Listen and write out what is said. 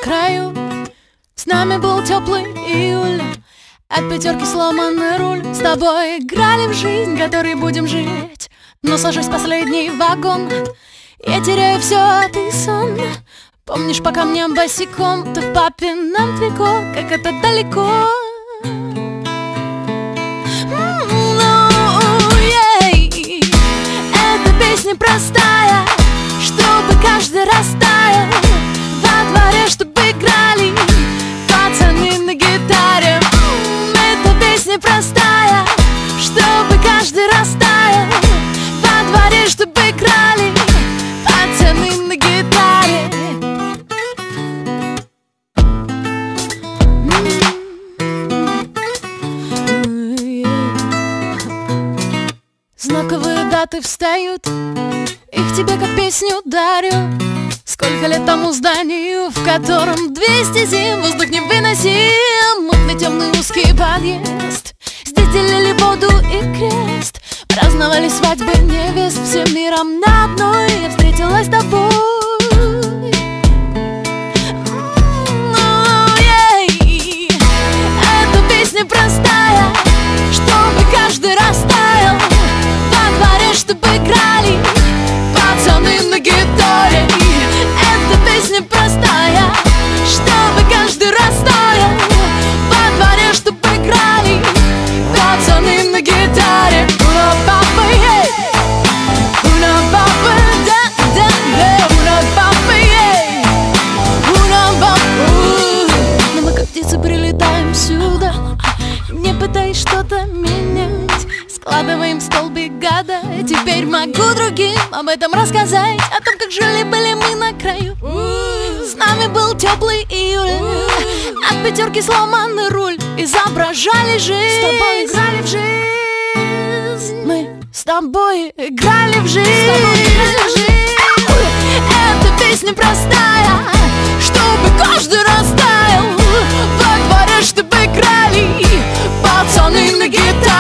краю. С нами был теплый июль, от пятерки сломанный руль. С тобой играли в жизнь, которой будем жить. Но сажусь в последний вагон, я теряю все, а ты сон. Помнишь, по камням босиком ты в папином трико, как это далеко. Эта песня простая, чтобы каждый растаял. Во дворе, чтобы играли пацаны на гитаре. Эта песня простая, чтобы каждый растаял. Во дворе, чтобы играли пацаны на гитаре. Знаковые даты встают, их тебе как песню дарю. Сколько лет тому зданию, в котором 200 зим, воздух невыносим. Мутный темный узкий подъезд, здесь делили воду и крест. Праздновали свадьбы невест, всем миром на одной я встретилась с тобой. Эта песня простая, чтобы каждый растаял. Во дворе, чтобы играли пацаны на гитаре. Эта песня простая, чтобы каждый растаял. Во дворе, чтобы играли пацаны на гитаре. Уна папа, ей! Уна папа, да-да-да! Уна папа, ей! Уна папа! Но мы как птицы прилетаем сюда. Не пытаясь что-то менять, складываем столбик года. Теперь могу другим об этом рассказать, о том, как жили-были мы на краю. С нами был теплый июль, от пятерки сломанный руль. Изображали жизнь, с тобой играли в жизнь. Мы с тобой играли в жизнь. Эта песня простая, чтобы каждый растаял. Во дворе, чтобы играли пацаны на гитаре.